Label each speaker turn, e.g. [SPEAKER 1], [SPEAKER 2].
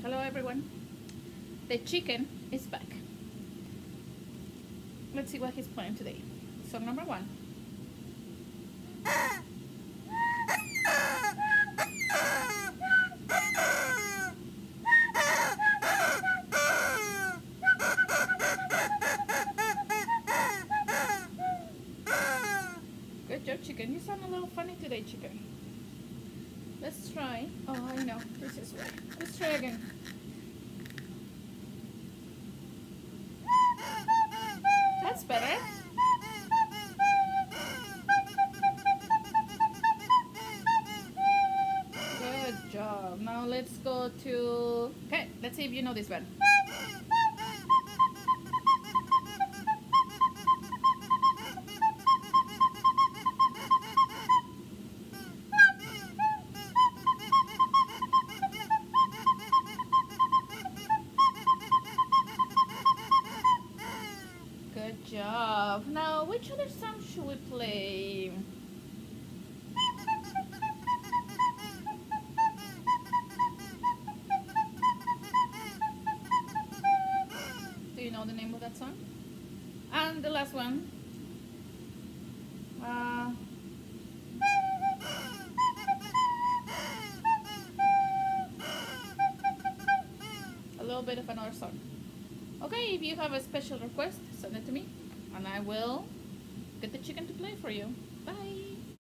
[SPEAKER 1] Hello everyone. The chicken is back. Let's see what he's playing today. Song number 1. Good job, chicken. You sound a little funny today, chicken. Let's try. Oh, I know. This is right. Let's try again. That's better. Good job. Now let's go to... Okay, let's see if you know this one. Good job. Now, which other song should we play? Do you know the name of that song? And the last one. A little bit of another song. Okay, if you have a special request, send it to me and I will get the chicken to play for you. Bye!